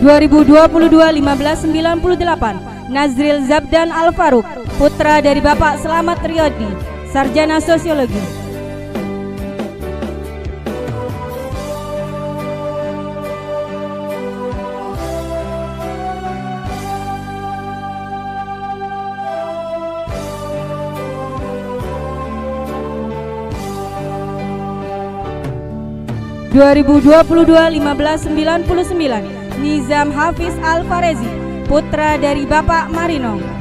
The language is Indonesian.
2022-1598 Nazril Zabdan Al-Faruq, putra dari Bapak Selamat Riyadi, Sarjana Sosiologi. 2022-1599 Nizam Hafiz Al-Farezi, putra dari Bapak Marino,